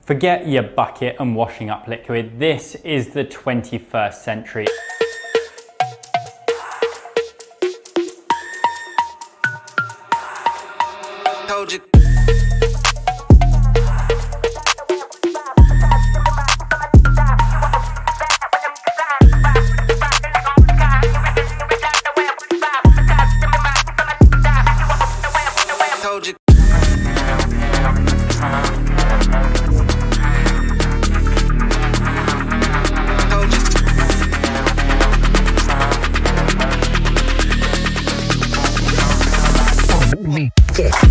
Forget your bucket and washing up liquid. This is the 21st century. Told you. Told you. Me. Yeah.